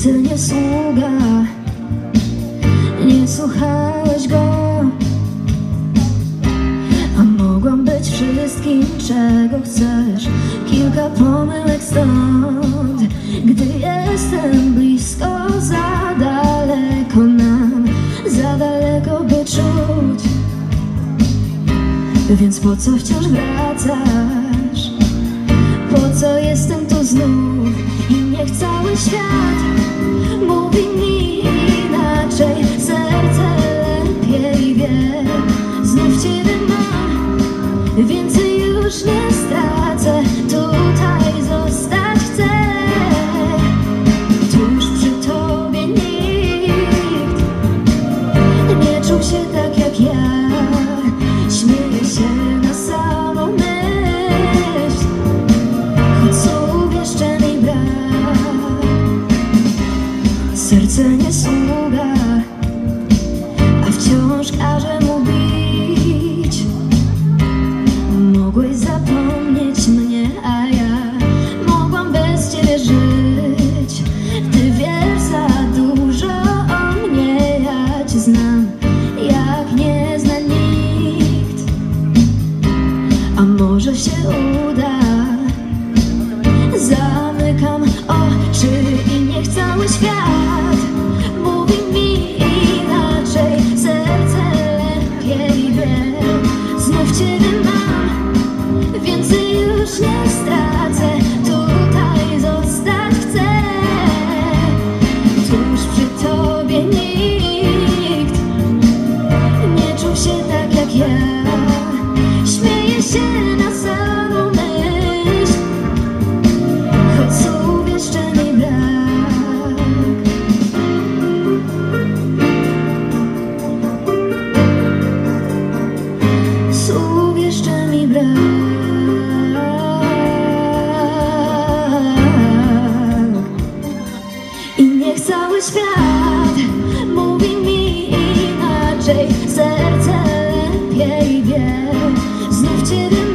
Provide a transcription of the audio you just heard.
Serce nie sługa, nie słuchałeś go. A mogłam być wszystkim, czego chcesz. Kilka pomyłek stąd, gdy jestem blisko. Za daleko nam, za daleko by czuć. Więc po co wciąż wracasz? Po co jestem tu znów i niech cały świat mówi mi inaczej. Serce lepiej wie, znów Ciebie mam, więcej już nie stracę. Tutaj zostać chcę, tuż przy Tobie nikt nie czuł się tak jak ja. Śmieję się na samą myśl, choć słów jeszcze mi brak. Serce nie sługa, a wciąż każe mu bić. Mogłeś zapomnieć mnie, a ja mogłam bez Ciebie żyć. Ty wiesz za dużo o mnie, ja Cię znam jak nie zna nikt. A może się uda? Zamykam oczy i niech cały świat mówi mi inaczej. Serce lepiej wie, znów Ciebie mam, więcej już nie stracę. Tutaj zostać chcę, tuż przy Tobie nikt nie czuł się tak jak ja. Śmieję się na samą myśl, choć słów jeszcze mi brak. Słów jeszcze mi brak. I niech cały świat mówi mi inaczej. Serce lepiej wie, znów Ciebie